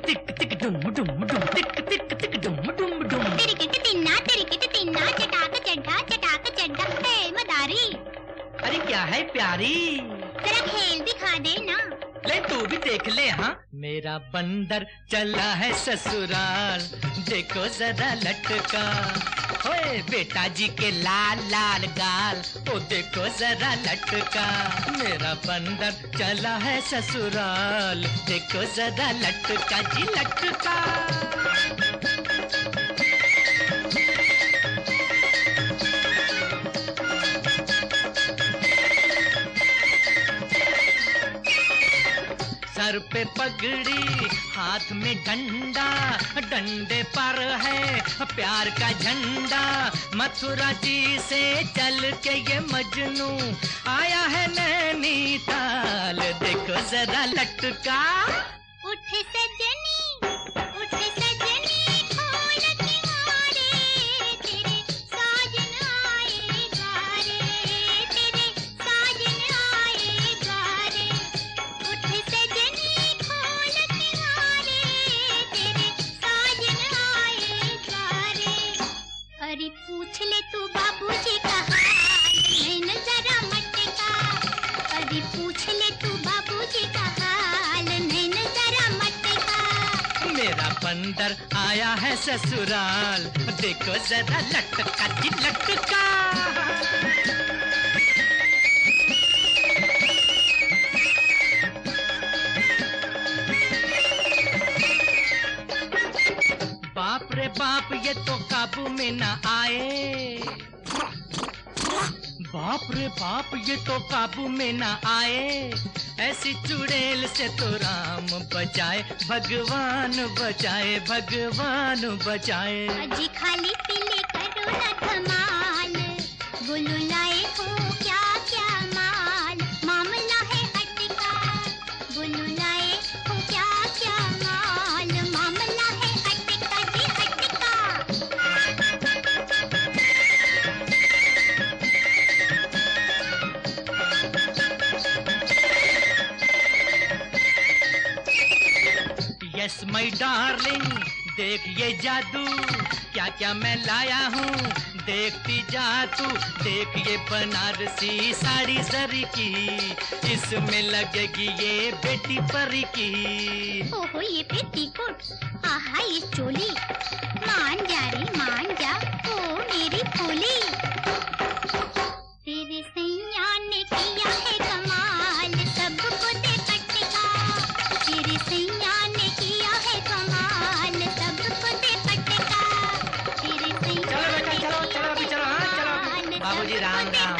तिक तिक डुम डुम डुम तिक तिक तिक डुम डुम डुम। तिरिकिट तिन्ना चटाक चड्ढा हे मदारी। अरे क्या है प्यारी, जरा खेल दिखा दे ना। ले तू भी देख ले। हाँ, मेरा बंदर चला है ससुराल, देखो जरा लटका। ओए बेटा जी के लाल लाल गाल, ओ देखो जरा लटका। मेरा बंदर चला है ससुराल, देखो जरा लटका जी लटका। सर पे पगड़ी, हाथ में डंडा, डंडे पर है प्यार का झंडा। मथुरा जी से चल के ये मजनू आया है नैनीताल, देखो जरा लटका। उठ सजनी खोल के मारे, तेरे साजन आएगा रे, तेरे साजन आएगा रे। उठ सजनी खोल के मारे, तेरे साजन आएगा रे। अरे पूछ ले तू बाबूजी का हाल, नैन जरा मटका। अरे पूछ ले तू बाबूजी का हाल, नैन जरा मटका। मेरा बंदर आया है ससुराल, देखो जरा लटका जी लटका। बाप रे बाप ये तो काबू में न आए, बाप रे बाप ये तो काबू में न आए। ऐसी चुड़ैल से तो राम बचाए, भगवान बचाए, भगवान बचाए। अजी खाली पीले करो न धमाल, बोलो लाए हो क्या क्या माल। मामला है अटका, बोलो लाए हो क्या क्या माल। मामला है अटका जी अटका। यस माय डार्लिंग, देख ये जादू, क्या क्या मैं लाया हूँ देखती जा तू। देख ये बनारसी साड़ी जरी की, इसमें लगेगी ये बेटी परी की। ओहो ये पेटीकोट, आहा ये चोली। मान जा रे मान जा, ओ मेरी फूली। तेरे सैया ने किया है कमाल, सबको दे पटका। तेरे सैया ने किया है कमाल, सबको दे पटका। तेरे सैया ने किया है कमाल, बाबूजी राम राम।